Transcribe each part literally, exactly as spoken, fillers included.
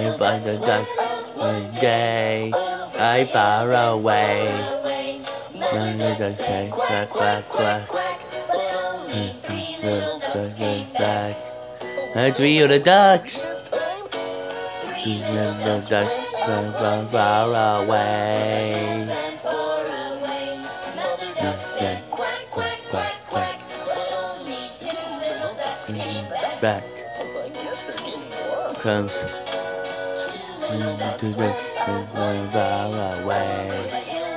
If I the duck one day I far away. None of the say quack quack quack. Back. And three of the ducks. The ducks far far away. Say quack quack quack quack. Back comes to the far away.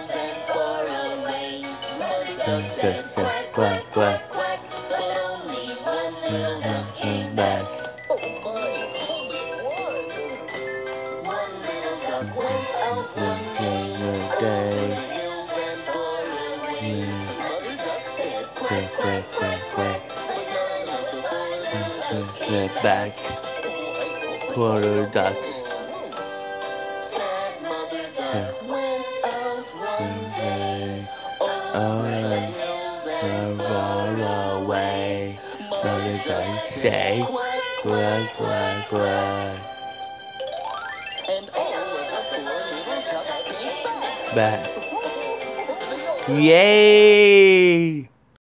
Quack quack quack. Back. Day. Quack quack quack quack. Back. Quarter ducks. Oh, far away. None of them say quack quack quack. Back. Yay!